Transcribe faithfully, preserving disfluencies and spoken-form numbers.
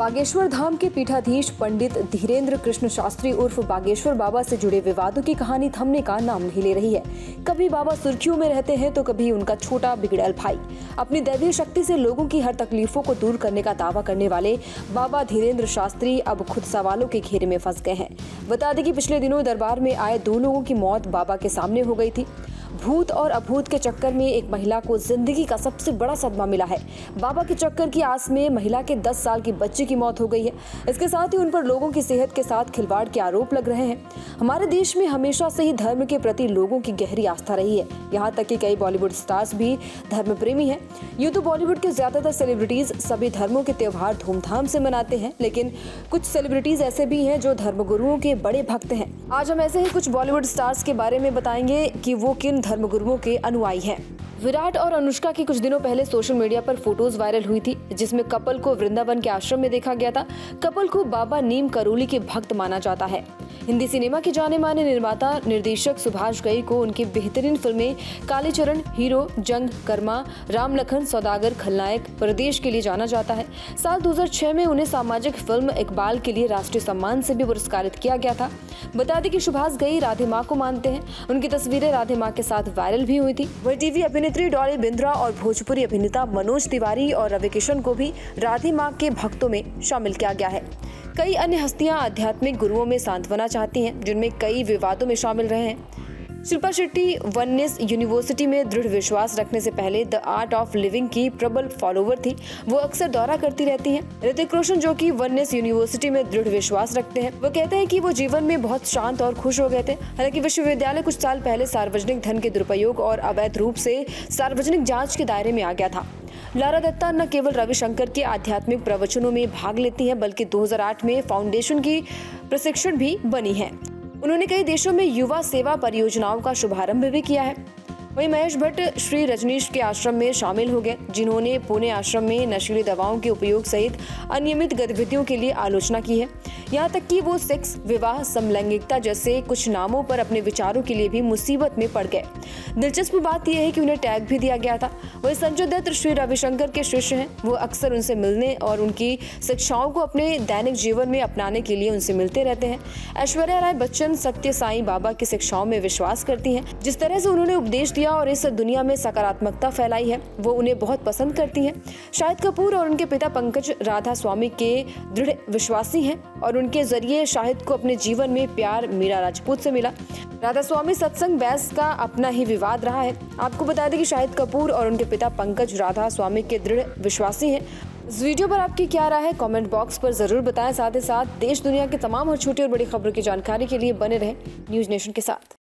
बागेश्वर धाम के पीठाधीश पंडित धीरेन्द्र कृष्ण शास्त्री उर्फ बागेश्वर बाबा से जुड़े विवादों की कहानी थमने का नाम नहीं ले रही है। कभी बाबा सुर्खियों में रहते हैं तो कभी उनका छोटा बिगड़ैल भाई। अपनी दैवीय शक्ति से लोगों की हर तकलीफों को दूर करने का दावा करने वाले बाबा धीरेन्द्र शास्त्री अब खुद सवालों के घेरे में फंस गए हैं। बता दें कि पिछले दिनों दरबार में आए दो लोगों की मौत बाबा के सामने हो गई थी। भूत और अभूत के चक्कर में एक महिला को जिंदगी का सबसे बड़ा सदमा मिला है। बाबा के चक्कर की आस में महिला के दस साल की बच्चे की मौत हो गई है। इसके साथ ही उन पर लोगों की सेहत के साथ खिलवाड़ के आरोप लग रहे हैं। हमारे देश में हमेशा से ही धर्म के प्रति लोगों की गहरी आस्था रही है। यहाँ तक कि कई बॉलीवुड स्टार्स भी धर्म प्रेमी हैं। यूँ तो बॉलीवुड के ज्यादातर सेलिब्रिटीज सभी धर्मों के त्योहार धूमधाम से मनाते हैं, लेकिन कुछ सेलिब्रिटीज ऐसे भी हैं जो धर्मगुरुओं के बड़े भक्त हैं। आज हम ऐसे ही कुछ बॉलीवुड स्टार्स के बारे में बताएंगे कि वो किन धर्मगुरुओं के अनुयायी हैं। विराट और अनुष्का की कुछ दिनों पहले सोशल मीडिया पर फोटोज वायरल हुई थी, जिसमें कपल को वृंदावन के आश्रम में देखा गया था। कपल को बाबा नीम करोली के भक्त माना जाता है। हिंदी सिनेमा के जाने माने निर्माता निर्देशक सुभाष घई को उनकी बेहतरीन फिल्में कालीचरण, हीरो, जंग, कर्मा, राम लखन, सौदागर, खलनायक, परदेश के लिए जाना जाता है। साल दो हज़ार छह में उन्हें सामाजिक फिल्म इकबाल के लिए राष्ट्रीय सम्मान से भी पुरस्कारित किया गया था। बता दें कि सुभाष घई राधे माँ को मानते हैं। उनकी तस्वीरें राधे माँ के साथ वायरल भी हुई थी। वही टीवी अभिनेत्री डॉली बिंद्रा और भोजपुरी अभिनेता मनोज तिवारी और रवि किशन को भी राधे माँ के भक्तों में शामिल किया गया है। कई अन्य हस्तियां आध्यात्मिक गुरुओं में सांत्वना चाहती हैं, जिनमें कई विवादों में शामिल रहे हैं। शिल्पा शेट्टी वननेस यूनिवर्सिटी में दृढ़ विश्वास रखने से पहले द आर्ट ऑफ लिविंग की प्रबल फॉलोवर थी। वो अक्सर दौरा करती रहती हैं। ऋतिक रोशन, जो कि वननेस यूनिवर्सिटी में दृढ़ विश्वास रखते हैं, वो कहते हैं कि वो जीवन में बहुत शांत और खुश हो गए थे। हालांकि विश्वविद्यालय कुछ साल पहले सार्वजनिक धन के दुरुपयोग और अवैध रूप से सार्वजनिक जाँच के दायरे में आ गया था। लारा दत्ता न केवल रविशंकर के आध्यात्मिक प्रवचनों में भाग लेती हैं, बल्कि दो हज़ार आठ में फाउंडेशन की प्रशिक्षण भी बनी है। उन्होंने कई देशों में युवा सेवा परियोजनाओं का शुभारंभ भी किया है। वहीं महेश भट्ट श्री रजनीश के आश्रम में शामिल हो गए, जिन्होंने पुणे आश्रम में नशीली दवाओं के उपयोग सहित अनियमित गतिविधियों के लिए आलोचना की है। यहाँ तक कि वो सेक्स, विवाह, समलैंगिकता जैसे कुछ नामों पर अपने विचारों के लिए भी मुसीबत में पड़ गए। दिलचस्प बात यह है कि उन्हें टैग भी दिया गया था। वही संजय दत्त श्री रविशंकर के शिष्य हैं। वो अक्सर उनसे मिलने और उनकी शिक्षाओं को अपने दैनिक जीवन में अपनाने के लिए उनसे मिलते रहते हैं। ऐश्वर्या राय बच्चन सत्य साईं बाबा की शिक्षाओं में विश्वास करती हैं। जिस तरह से उन्होंने उपदेश दिया और इस दुनिया में सकारात्मकता फैलाई है, वो उन्हें बहुत पसंद करती हैं। शाहिद कपूर और उनके पिता पंकज राधा स्वामी के दृढ़ विश्वासी हैं और उनके जरिए शाहिद को अपने जीवन में प्यार मीरा राजपूत से मिला। राधा स्वामी सत्संग बहस का अपना ही विवाद रहा है। आपको बता दें कि शाहिद कपूर और उनके पिता पंकज राधा स्वामी के दृढ़ विश्वासी हैं। इस वीडियो पर आपकी क्या राय है, कमेंट बॉक्स पर जरूर बताएं। साथ ही साथ देश दुनिया के तमाम और छोटी और बड़ी खबरों की जानकारी के लिए बने रहें न्यूज नेशन के साथ।